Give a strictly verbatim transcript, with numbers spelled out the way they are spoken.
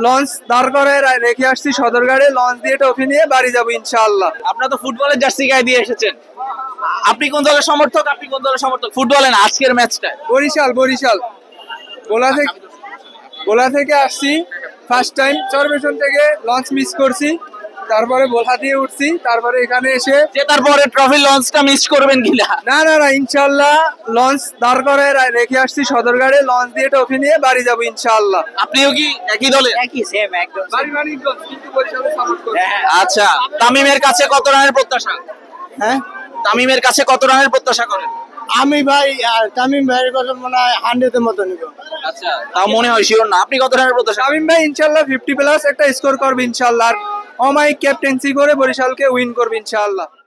Launch দাঁড় করে রেখে আসছি সদরঘাটে, লঞ্চ দিয়ে ট্রফি নিয়ে বাড়ি যাবো ইনশাআল্লাহ। আপনারা তো ফুটবলের জার্সি গায়ে দিয়ে এসেছেন, আপনি কোন দলের সমর্থক? আপনি কোন দলের সমর্থক ফুটবলে না আজকের ম্যাচটা? বরিশাল বরিশাল গোলা থেকে গোলা থেকে আসছি ফার্স্ট টাইম, চরবেশন থেকে লঞ্চ মিস করছি, তারপরে বোলা দিয়ে উঠছি, তারপরে এখানে এসে জেতার পরে ট্রফি লঞ্চটা মিস করবেন কিনা? না না না ইনশাআল্লাহ লঞ্চ দাঁড় করে রেখে আসছি সদরঘাটে, লঞ্চ দিয়ে ট্রফি নিয়ে বাড়ি যাবো ইনশাআল্লাহ। আপনিও কি একই দলে? একই সেম একদম। আচ্ছা, তামিমের কাছে কত রানের প্রত্যাশা? হ্যাঁ তামিমের কাছে কত রানের প্রত্যাশা করেন? আমি ভাই তামিম ভাইয়ের কথা মনে হয় হান্ড্রেড এর মতো নিব। আচ্ছা, তাও মনে হয় শিওর না, আপনি কত রানের প্রত্যাশা? তামিম ভাই ইনশাআল্লাহ ফিফটি প্লাস একটা স্কোর করবে ইনশাআল্লাহ, আর অমায়িক ক্যাপ্টেন্সি করে বরিশালকে উইন করবে ইনশাআল্লাহ।